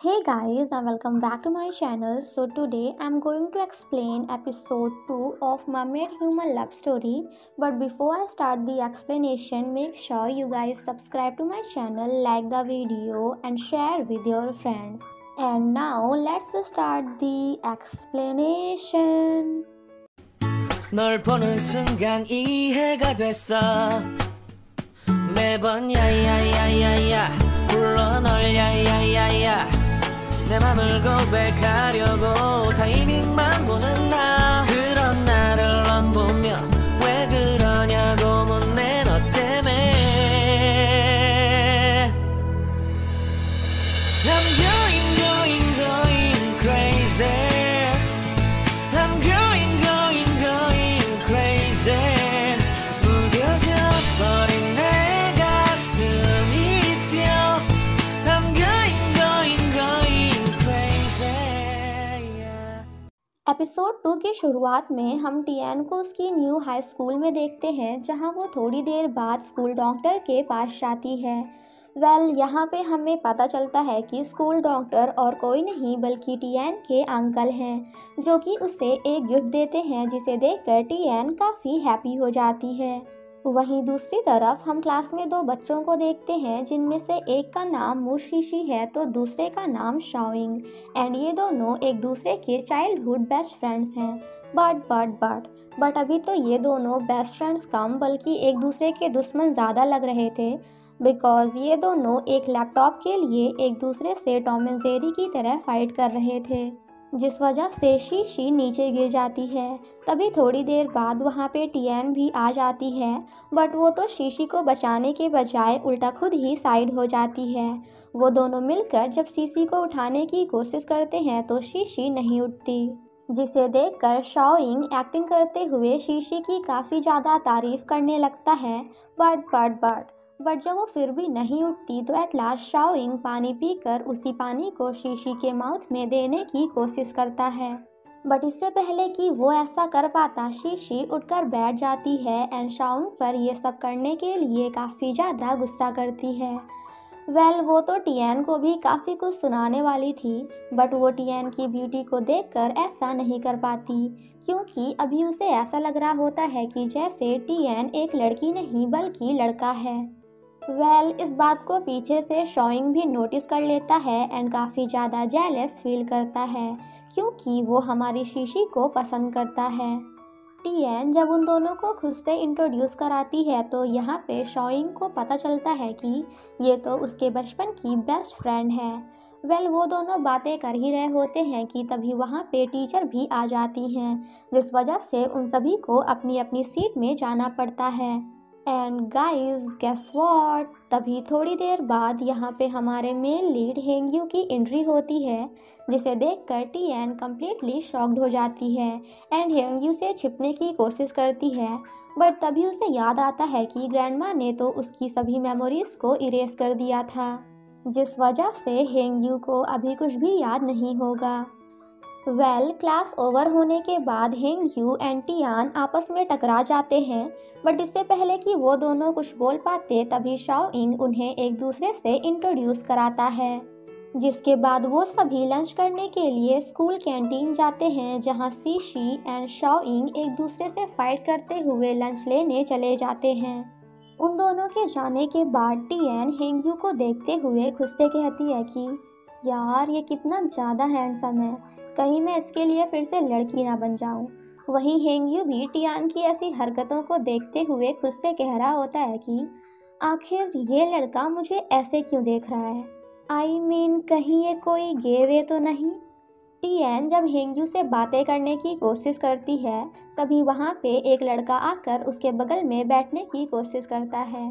Hey guys and welcome back to my channel. So today I'm going to explain episode 2 of Mermaid Human Love Story. But before I start the explanation, make sure you guys subscribe to my channel, like the video and share with your friends. And now let's start the explanation. 널 보는 순간 이해가 됐어. 매번 야야야야야 불러 널 야야야야 내 맘을 고백하려고 타이밍만 보는 나. 그런 나를 넌 보며 왜 그러냐고 묻네. 너 때문에 I'm going crazy. I'm going crazy. 무뎌져 버린 내 가슴이 뛰어. I'm going crazy. Yeah. Episode 2 की शुरुआत में हम Tian को उसकी new high school में देखते हैं, जहां वो थोड़ी देर बाद स्कूल डॉक्टर के पास जाती है। यहाँ पे हमें पता चलता है कि स्कूल डॉक्टर और कोई नहीं बल्कि टियान के अंकल हैं, जो कि उसे एक गिफ्ट देते हैं, जिसे देखकर टियान काफ़ी हैप्पी हो जाती है। वहीं दूसरी तरफ हम क्लास में दो बच्चों को देखते हैं, जिनमें से एक का नाम मुशीशी है तो दूसरे का नाम शाओइंग। एंड ये दोनों एक दूसरे के चाइल्डहुड बेस्ट फ्रेंड्स हैं। बट अभी तो ये दोनों बेस्ट फ्रेंड्स कम बल्कि एक दूसरे के दुश्मन ज़्यादा लग रहे थे, बिकॉज ये दोनों एक लैपटॉप के लिए एक दूसरे से टॉम एंड जेरी की तरह फाइट कर रहे थे, जिस वजह से शीशी नीचे गिर जाती है। तभी थोड़ी देर बाद वहाँ पे टियान भी आ जाती है, बट वो तो शीशी को बचाने के बजाय उल्टा खुद ही साइड हो जाती है। वो दोनों मिलकर जब शीशी को उठाने की कोशिश करते हैं तो शीशी नहीं उठती, जिसे देखकर शाओइंग एक्टिंग करते हुए शीशी की काफ़ी ज़्यादा तारीफ करने लगता है। बट जब वो फिर भी नहीं उठती तो एट लास्ट शाओइंग पानी पीकर उसी पानी को शीशी के माउथ में देने की कोशिश करता है। बट इससे पहले कि वो ऐसा कर पाता, शीशी उठकर बैठ जाती है एंड शाओइंग पर ये सब करने के लिए काफ़ी ज़्यादा गुस्सा करती है। वो तो टियान को भी काफ़ी कुछ सुनाने वाली थी, बट वो टियान की ब्यूटी को देखकर ऐसा नहीं कर पाती, क्योंकि अभी उसे ऐसा लग रहा होता है कि जैसे टियान एक लड़की नहीं बल्कि लड़का है। इस बात को पीछे से शाओइंग भी नोटिस कर लेता है एंड काफ़ी ज़्यादा जेलस फील करता है, क्योंकि वो हमारी शीशी को पसंद करता है। टियान जब उन दोनों को खुद से इंट्रोड्यूस कराती है तो यहाँ पे शाओइंग को पता चलता है कि ये तो उसके बचपन की बेस्ट फ्रेंड है। वो दोनों बातें कर ही रहे होते हैं कि तभी वहाँ पे टीचर भी आ जाती हैं, जिस वजह से उन सभी को अपनी अपनी सीट में जाना पड़ता है। एंड गाइज गेस व्हाट, तभी थोड़ी देर बाद यहाँ पे हमारे मेन लीड हेंगयू की एंट्री होती है, जिसे देखकर टियान कम्प्लीटली शॉक्ड हो जाती है एंड हेंगयू से छिपने की कोशिश करती है। बट तभी उसे याद आता है कि ग्रैंडमा ने तो उसकी सभी मेमोरीज को इरेज कर दिया था, जिस वजह से हेंगयू को अभी कुछ भी याद नहीं होगा। क्लास ओवर होने के बाद हेंगयू एंड टियान आपस में टकरा जाते हैं, बट इससे पहले कि वो दोनों कुछ बोल पाते तभी शाओइंग उन्हें एक दूसरे से इंट्रोड्यूस कराता है, जिसके बाद वो सभी लंच करने के लिए स्कूल कैंटीन जाते हैं, जहां शीशी एंड शाओइंग एक दूसरे से फाइट करते हुए लंच लेने चले जाते हैं। उन दोनों के जाने के बाद टियान हेंगयू को देखते हुए खुद से कहती है कि यार ये कितना ज़्यादा हैंडसम है, कहीं मैं इसके लिए फिर से लड़की ना बन जाऊं। वहीं हेंगयू भी टियान की ऐसी हरकतों को देखते हुए खुद से कह रहा होता है कि आखिर ये लड़का मुझे ऐसे क्यों देख रहा है, आई मीन कहीं ये कोई गे वे तो नहीं। टियान जब हेंगयू से बातें करने की कोशिश करती है, तभी वहाँ पे एक लड़का आकर उसके बगल में बैठने की कोशिश करता है,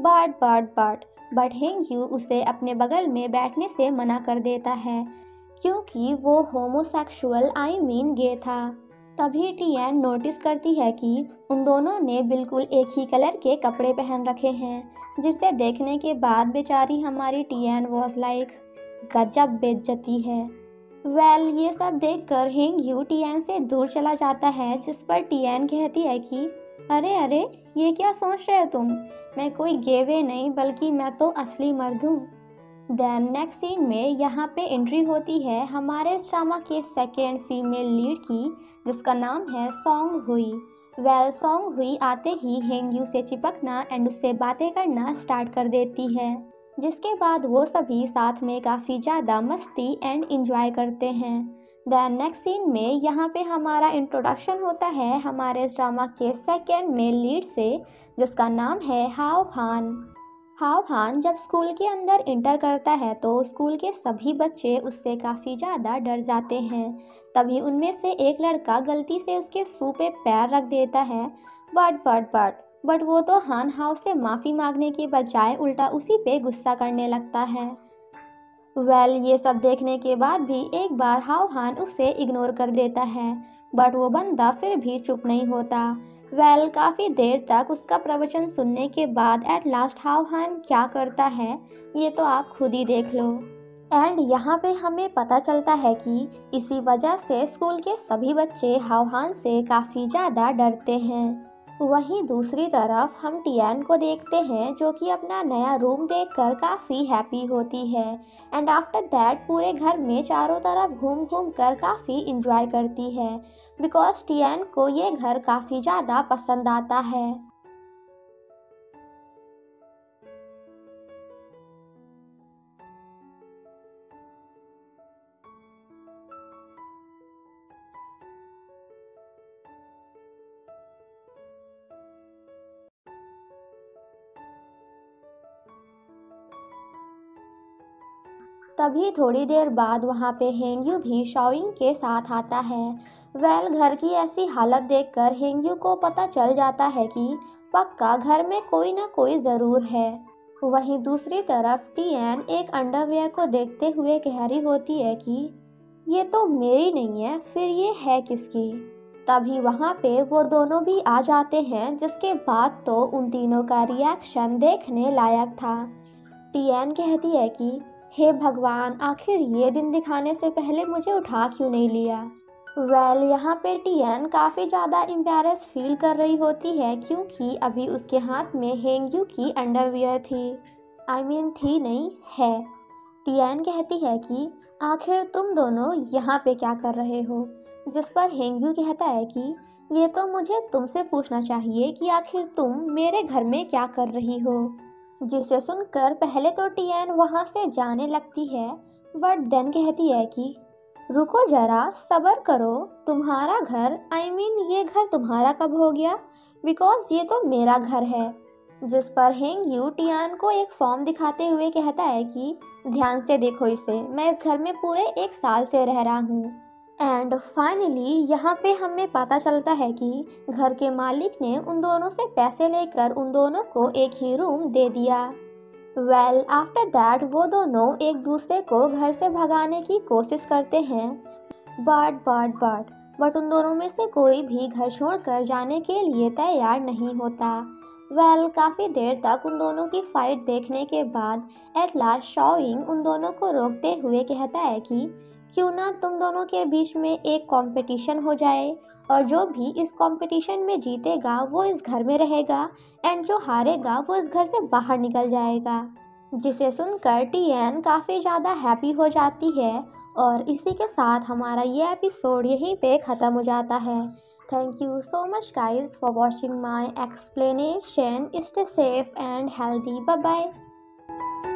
बट हेंगयू उसे अपने बगल में बैठने से मना कर देता है, क्योंकि वो होमोसेक्सुअल आई मीन गे था। तभी टियान नोटिस करती है कि उन दोनों ने बिल्कुल एक ही कलर के कपड़े पहन रखे हैं, जिसे देखने के बाद बेचारी हमारी टियान वॉज लाइक गजब बेइज्जती है। ये सब देखकर हेंगयू टियान से दूर चला जाता है, जिस पर टियान कहती है कि अरे ये क्या सोच रहे हो तुम, मैं कोई गेवे नहीं बल्कि मैं तो असली मर्द हूँ। देन नेक्स्ट सीन में यहाँ पे एंट्री होती है हमारे इस ड्रामा के सेकेंड फीमेल लीड की, जिसका नाम है सॉन्ग हुई। सॉन्ग हुई आते ही हेंग्यू से चिपकना एंड उससे बातें करना स्टार्ट कर देती है, जिसके बाद वो सभी साथ में काफ़ी ज़्यादा मस्ती एंड इंजॉय करते हैं। देन नेक्स्ट सीन में यहाँ पे हमारा इंट्रोडक्शन होता है हमारे इस ड्रामा के सेकेंड मेल लीड से, जिसका नाम है हाव हान। हाव हान जब स्कूल के अंदर इंटर करता है तो स्कूल के सभी बच्चे उससे काफ़ी ज़्यादा डर जाते हैं। तभी उनमें से एक लड़का गलती से उसके शू पे पैर रख देता है, बट वो तो हान हाव से माफ़ी मांगने के बजाय उल्टा उसी पे गुस्सा करने लगता है। ये सब देखने के बाद भी एक बार हाव हान उसे इग्नोर कर देता है, बट वो बंदा फिर भी चुप नहीं होता। काफ़ी देर तक उसका प्रवचन सुनने के बाद एट लास्ट हाव हान क्या करता है ये तो आप खुद ही देख लो। एंड यहाँ पे हमें पता चलता है कि इसी वजह से स्कूल के सभी बच्चे हाव हान से काफ़ी ज़्यादा डरते हैं। वहीं दूसरी तरफ हम टियान को देखते हैं जो कि अपना नया रूम देखकर काफ़ी हैप्पी होती है एंड आफ्टर दैट पूरे घर में चारों तरफ घूम घूम कर काफ़ी इंजॉय करती है, बिकॉज टियान को ये घर काफ़ी ज़्यादा पसंद आता है। तभी थोड़ी देर बाद वहाँ पे हेंग्यू भी शॉइंग के साथ आता है। घर की ऐसी हालत देखकर हेंग्यू को पता चल जाता है कि पक्का घर में कोई ना कोई ज़रूर है। वहीं दूसरी तरफ टियान एक अंडरवेयर को देखते हुए कह रही होती है कि ये तो मेरी नहीं है, फिर ये है किसकी। तभी वहाँ पे वो दोनों भी आ जाते हैं, जिसके बाद तो उन तीनों का रिएक्शन देखने लायक था। टियान कहती है कि हे भगवान, आखिर ये दिन दिखाने से पहले मुझे उठा क्यों नहीं लिया। यहाँ पे टियान काफ़ी ज़्यादा एम्बैरेस फील कर रही होती है, क्योंकि अभी उसके हाथ में हेंग्यू की अंडरवियर थी। थी नहीं, है। टियान कहती है कि आखिर तुम दोनों यहाँ पे क्या कर रहे हो, जिस पर हेंग्यू कहता है कि ये तो मुझे तुमसे पूछना चाहिए कि आखिर तुम मेरे घर में क्या कर रही हो। जिसे सुनकर पहले तो टियान वहाँ से जाने लगती है, बट देन कहती है कि रुको जरा, सब्र करो, तुम्हारा घर ये घर तुम्हारा कब हो गया, बिकॉज ये तो मेरा घर है। जिस पर हेंग्यू टियान को एक फॉर्म दिखाते हुए कहता है कि ध्यान से देखो इसे, मैं इस घर में पूरे 1 साल से रह रहा हूँ। एंड फाइनली यहाँ पे हमें पता चलता है कि घर के मालिक ने उन दोनों से पैसे लेकर उन दोनों को एक ही रूम दे दिया। आफ्टर दैट वो दोनों एक दूसरे को घर से भगाने की कोशिश करते हैं, बट उन दोनों में से कोई भी घर छोड़कर जाने के लिए तैयार नहीं होता। काफ़ी देर तक उन दोनों की फाइट देखने के बाद एट लास्ट शॉइंग उन दोनों को रोकते हुए कहता है कि क्यों ना तुम दोनों के बीच में एक कंपटीशन हो जाए, और जो भी इस कंपटीशन में जीतेगा वो इस घर में रहेगा एंड जो हारेगा वो इस घर से बाहर निकल जाएगा। जिसे सुनकर टियान काफ़ी ज़्यादा हैप्पी हो जाती है, और इसी के साथ हमारा ये एपिसोड यहीं पे ख़त्म हो जाता है। Thank you so much guys for watching my explanation. Stay safe and healthy. Bye bye.